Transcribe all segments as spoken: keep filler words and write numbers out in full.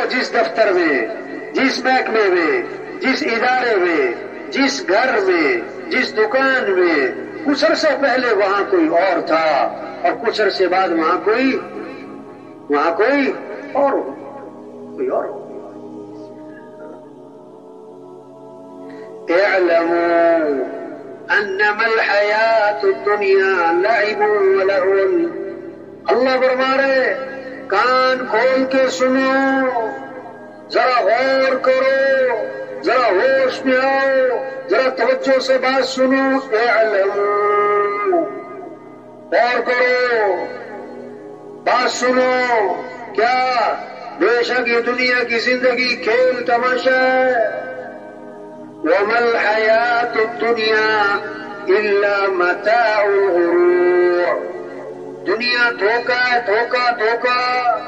جس دفتر میں، جس محکمے میں، جس ادارے میں، جس گھر میں، جس دکان میں کچھ عرصہ پہلے وہاں کوئی اور تھا اور کچھ عرصے بعد وہاں کوئی وہاں کوئی اور کوئی اور اعلموا انما الحیات الدنیا لعب ولہو. اللہ فرما رہے کان کھول کے سنو، ذرا غور کرو، ذرا ہوش میں آؤ، ذرا توجہ سے بات سنو. اعلموا، غور کرو، بات سنو. کیا؟ بے شک یہ دنیا کی زندگی کھیل تماشا ہے. وما الحیات الدنیا الا متاع الغرور. دنیا دھوکہ ہے، دھوکہ دھوکہ.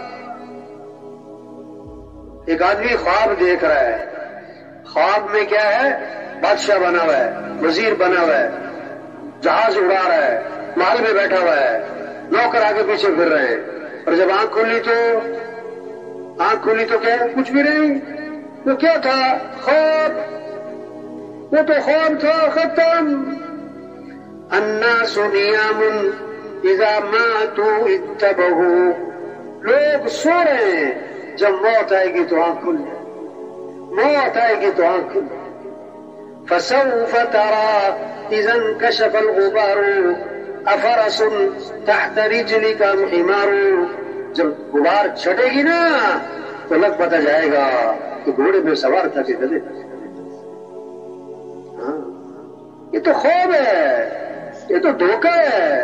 ایک آدمی خواب دیکھ رہا ہے، خواب میں کیا ہے؟ بادشاہ بنا ہوا ہے، وزیر بنا ہوا ہے، جہاز اڑا رہا ہے، محل میں بیٹھا ہوا ہے، نوکر آگے پیچھے پھر رہے ہیں. اور جب آنکھ کھلی تو آنکھ کھلی تو کیا؟ کچھ بھی نہیں. تو کیا تھا؟ خواب. وہ تو خواب تھا، ختم. الناس نیام اذا ماتوا انتبہوا. لوگ سو رہے ہیں، جب موت آئے گی تو آنکھ کھل جائے، موت آئے گی تو آنکھ کھل جائے. فسوف ترى اذا انكشف الغبار افرس تحت رجلك حمار. جب غبار چھٹے گی نا تو لگ پتہ جائے گا کہ گھوڑے پہ سوار تھا کہ گدھے تھا. ہاں، یہ تو خواب ہے، یہ تو دھوکہ ہے.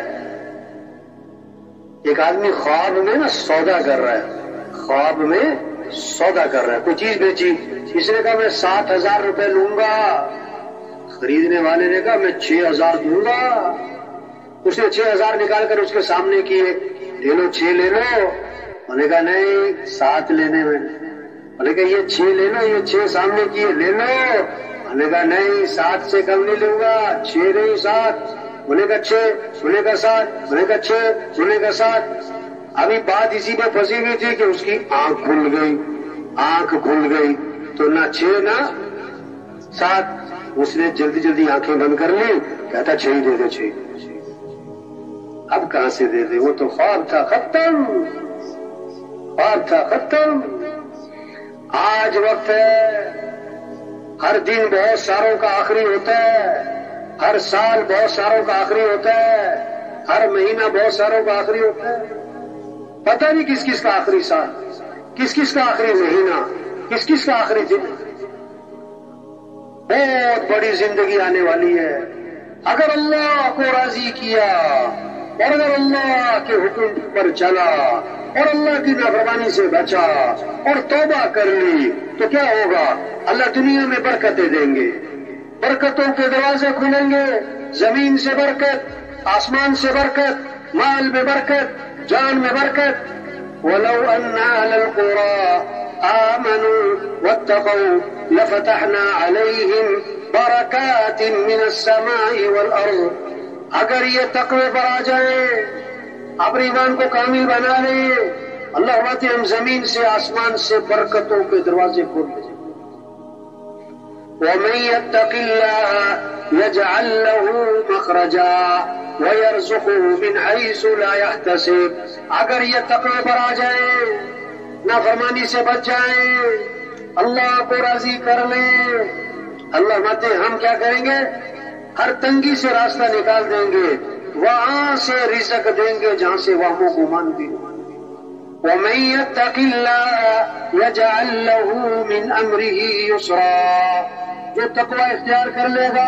ایک آدمی خواب میں نا سودا کر رہا ہے، خواب میں سودا کر رہا ہے، کوئی چیز بیچی. اس نے کہا میں سات ہزار روپے لوں گا، خریدنے والے نے کہا میں چھ ہزار دوں گا. اس نے چھ ہزار نکال کر اس کے سامنے کیے، لے لو چھ لے لو. انہوں نے کہا نہیں سات لینے میں. انہوں نے کہا یہ چھ لے لو، یہ چھ سامنے کیے لے لو. انہوں نے کہا نہیں سات سے کم نہیں لوں گا، چھ نہیں سات. انہوں نے کہا چھ، انہوں نے کہا سات، انہوں نے کہا چھ، انہوں نے کہا سات. ابھی بات اسی میں پھنسی ہوئی تھی کہ اس کی آنکھ کھل گئی، آنکھ کھل گئی تو نہ چھ نہ سات. اس نے جلدی جلدی آنکھیں بند کر لی، کہتا چھ ہی دے دے، چھ. اب کہاں سے دے دے؟ وہ تو خواب تھا، ختم. خواب تھا، ختم. آج وقت ہے، ہر دن بہت ساروں کا آخری ہوتا ہے، ہر سال بہت ساروں کا آخری ہوتا ہے، ہر مہینہ بہت ساروں کا آخری ہوتا ہے. پتہ نہیں کس کس کا آخری سال، کس کس کا آخری مہینہ، کس کس کا آخری دن. بہت بڑی زندگی آنے والی ہے. اگر اللہ کو راضی کیا اور اگر اللہ کے حکم پر چلا اور اللہ کی نافرمانی سے بچا اور توبہ کر لی تو کیا ہوگا؟ اللہ دنیا میں برکتیں دیں گے، برکتوں کے دروازے کھلیں گے. زمین سے برکت، آسمان سے برکت، مال میں برکت، جان میں برکت. وَلَوْ أَنَّ أَهْلَ الْقُرَىٰ آمَنُوا وَاتَّقَوْا لَفَتَحْنَا عَلَيْهِمْ بَرَكَاتٍ مِّنَ السَّمَاءِ وَالْأَرْضِ. اگر یہ تقوی پر آ جائیں، اپنے ایمان کو کامل بنا لیں، اللہ فرماتے ہم زمین سے آسمان سے برکتوں کے دروازے کھول دیں. وَمَن يَتَّقِ اللَّهَ يَجْعَل لَّهُ مَخْرَجًا وَيَرْزُقْهُ مِنْ حَيْثُ لَا يَحْتَسِبُ. اگر یہ تقوی پر آ جائیں، نافرمانی سے بچ جائیں، اللہ کو راضی کر لیں، اللہ فرماتے ہم کیا کریں گے؟ ہر تنگی سے راستہ نکال دیں گے، وہاں سے رزق دیں گے جہاں سے وہم و گمان بھی. وَمَن يَتَّقِ اللَّهَ يَجْعَل لَّهُ مِنْ أَمْرِهِ يُسْرًا. جو تقوی اختیار کر لے گا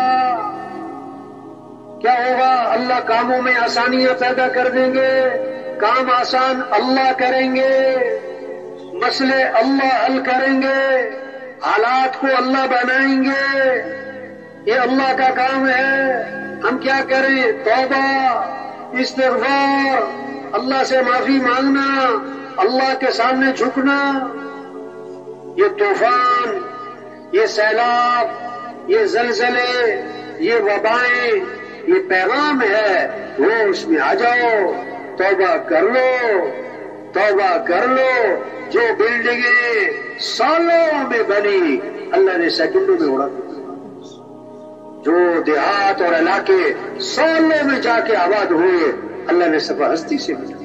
کیا ہوگا؟ اللہ کاموں میں آسانیاں پیدا کر دیں گے، کام آسان اللہ کریں گے، مسئلے اللہ حل کریں گے، حالات کو اللہ بنائیں گے. یہ اللہ کا کام ہے. ہم کیا کریں؟ توبہ، استغفار، اللہ سے معافی مانگنا، اللہ کے سامنے جھکنا. یہ طوفان، یہ سیلاب، یہ زلزلے، یہ وبائیں، یہ پیغام ہے، وہ اس میں آ جاؤ، توبہ کر لو، توبہ کر لو، جو بلڈنگیں سالوں میں بنی اللہ نے سیکنڈوں میں اڑا دی، جو دیہات اور علاقے سالوں میں جا کے آباد ہوئے اللہ نے صفا ہستی سے بنا۔